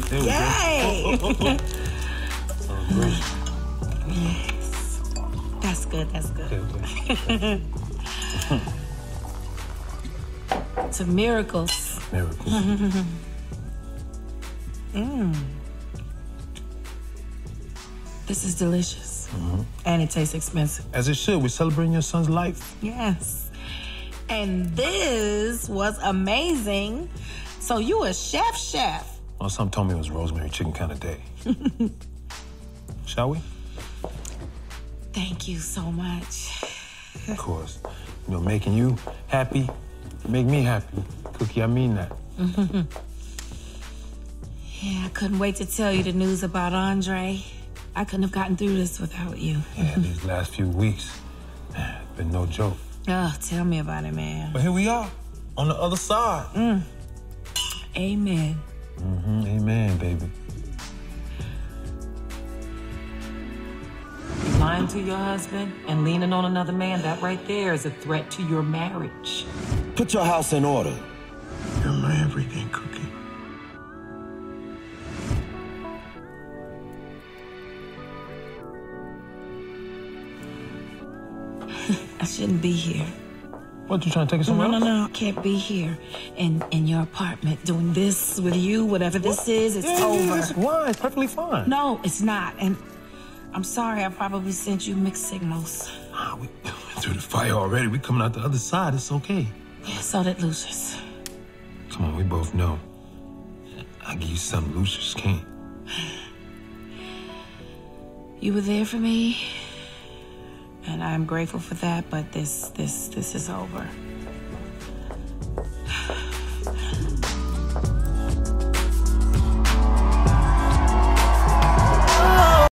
There we Yay! go. Yes. That's good, that's good. Okay. To miracles. Miracles. This is delicious. And it tastes expensive. As it should. We're celebrating your son's life. Yes. And this was amazing. So you a chef. Well, some told me it was rosemary chicken kind of day. Shall we? Thank you so much. Of course. You know, making you happy, make me happy. Cookie, I mean that. Yeah, I couldn't wait to tell you the news about Andre. I couldn't have gotten through this without you. Yeah, these last few weeks, man, it's been no joke. Oh, tell me about it, man. But here we are, on the other side. Amen. Amen, baby. Lying to your husband and leaning on another man, that right there is a threat to your marriage. Put your house in order. You're my everything, Cookie. I shouldn't be here. What, you trying to take us somewhere else? No. I can't be here in your apartment doing this with you, whatever this is. It's over. It's fine. It's perfectly fine. No, it's not. And I'm sorry, I probably sent you mixed signals. We went through the fire already. We coming out the other side. It's okay. Yeah, so did Lucius. Come on, we both know. I give you something Lucius can't. You were there for me, and I'm grateful for that, but this is over.